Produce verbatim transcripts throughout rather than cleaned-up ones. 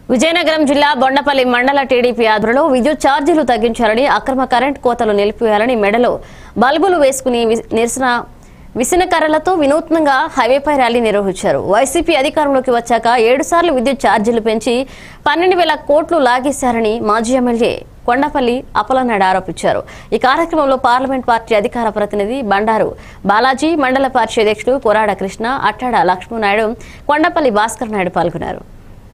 విజయనగరం జిల్లా బొండపల్లి మండల టీడీపీ ఆధ్వర్యంలో విద్యుత్ ఛార్జీలు తగ్గించాలని, అక్రమ కరెంట్ కోతలు నిలిపివేయాలని మెడలో బల్బులు వేసుకుని నిరసన విసనకర్రలతో వినూత్నంగా హైవేపై ర్యాలీ నిర్వహించారు. వైసీపీ అధికారంలోకి వచ్చాక ఏడు సార్లు విద్యుత్ ఛార్జీలు పెంచి పన్నెండు వేల కోట్లు లాగేశారని మాజీ ఎమ్మెల్యే కొండపల్లి అప్పలనాయుడు ఆరోపించారు. ఈ కార్యక్రమంలో పార్లమెంట్ పార్టీ అధికార ప్రతినిధి బండారు బాలాజీ, మండల పార్టీ అధ్యక్షుడు కొరాడ కృష్ణ, అట్టాడ లక్ష్మణనాయుడు, కొండపల్లి భాస్కర్ నాయుడు పాల్గొన్నారు.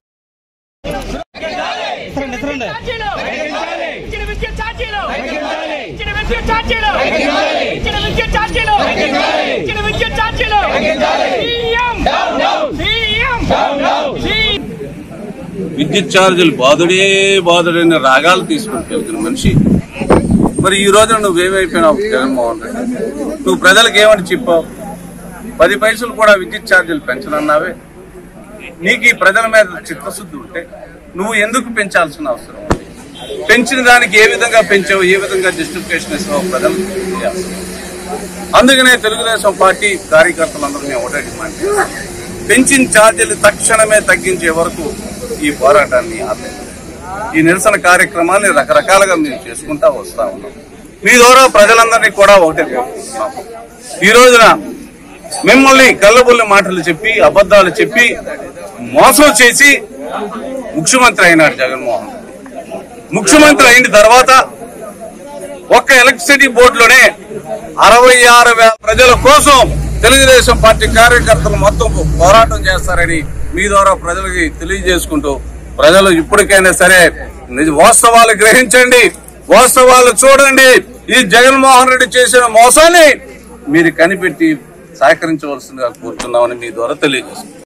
విద్యుత్ ఛార్జీలు బాధుడే బాధుడైన రాగాలు తీసుకుంటున్న మనిషి మరి ఈ రోజు నువ్వేమైపోయినావు జగన్మోహన్ రెడ్డి? నువ్వు ప్రజలకు ఏమని చెప్పావు? పది పైసలు కూడా విద్యుత్ ఛార్జీలు పెంచనన్నావే. నీకు ఈ ప్రజల మీద చిత్తశుద్ధి ఉంటే నువ్వు ఎందుకు పెంచాల్సిన అవసరం ఉంది? పెంచిన దానికి ఏ విధంగా పెంచావు, ఏ విధంగా జస్టిఫికేషన్ ఇస్తావు ప్రజలకు? అందుకనే తెలుగుదేశం పార్టీ కార్యకర్తలందరూ మేము ఒకటే డిమాండ్ చేస్తాం, పెంచిన ఛార్జీలు తక్షణమే తగ్గించే వరకు ఈ పోరాటాన్ని ఆపే ఈ నిరసన కార్యక్రమాన్ని రకరకాలుగా మేము చేసుకుంటా వస్తా ఉన్నాం. మీ ద్వారా ప్రజలందరినీ కూడా ఒకటే కోరుకుంటున్నాం. ఈ రోజున మిమ్మల్ని కళ్ళబుల్లి మాటలు చెప్పి అబద్దాలు చెప్పి మోసం చేసి ముఖ్యమంత్రి అయినాడు జగన్మోహన్. ముఖ్యమంత్రి అయిన తర్వాత ఒక్క ఎలక్ట్రిసిటీ బోర్డులోనే అరవై ఆరు వేల ప్రజల కోసం తెలుగుదేశం పార్టీ కార్యకర్తలు మొత్తం పోరాటం చేస్తారని మీ ద్వారా ప్రజలకి తెలియజేసుకుంటూ, ప్రజలు ఇప్పటికైనా సరే వాస్తవాలు గ్రహించండి, వాస్తవాలు చూడండి. ఈ జగన్మోహన్ రెడ్డి చేసిన మోసాన్ని మీరు కనిపెట్టి సహకరించవలసిందిగా కోరుతున్నామని మీ ద్వారా తెలియజేస్తున్నాం.